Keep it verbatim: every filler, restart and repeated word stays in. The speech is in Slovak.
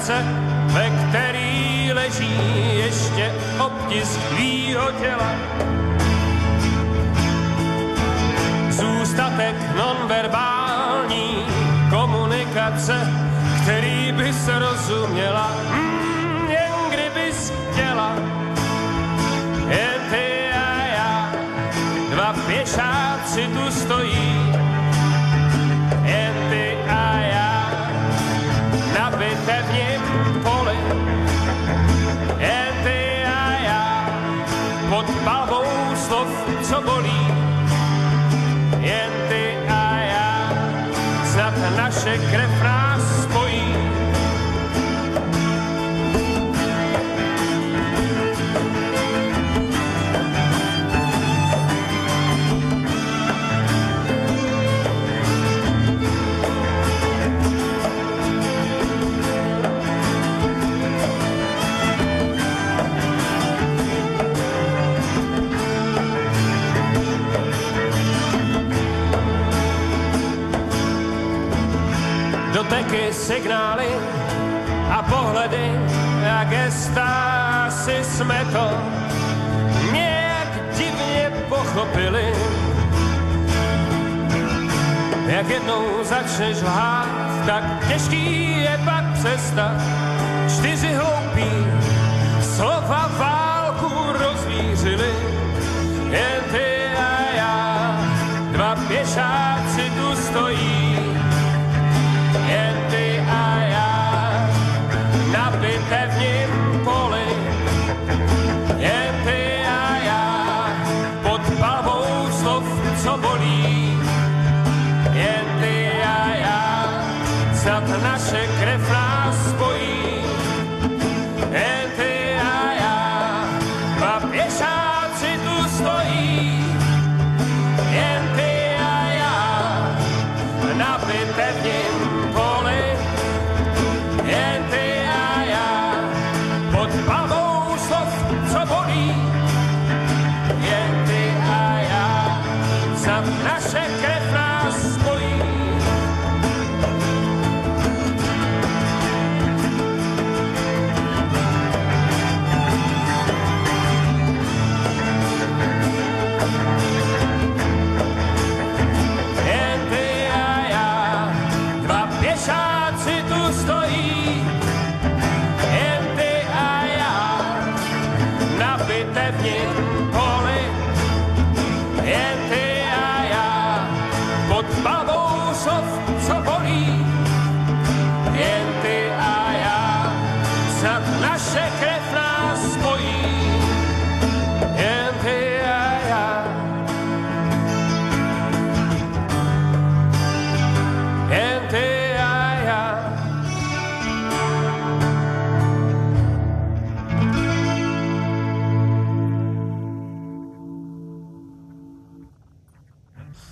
srdce, ve který leží ještě obtisk tvýho těla. Zůstatek nonverbální komunikace, který bys rozuměla, mm, jen kdybys chtěla. Jen ty a já, dva pěšáci tu stojí, jen ty a já, na bitevním poli. Jen ty a já, pod palbou slov, co bolí. Jen ty a já, snad naše krev nás spojí. Doteky, signály a pohledy a gesta si jsme to nějak divně pochopili. Jak jednou začneš lhát, tak těžký je pak přestat. Čtyři hloupí slova válku rozvířili. Jen ty a já, dva pěšáci tu stojí. Jen ty a já, na bitevním poli. Jen ty a já, pod palbou slov, co bolí. Jen ty a já, snad naše krev nás spojí. Jen ty a já, dva pěšáci tu stojí. Jen ty a já, na bitevním poli. Jen ty a já, pod palbou slov, co bolí. Jen ty a já, snad naše krev nás spojí. Jen ty a já, dva pěšáci tu stojí.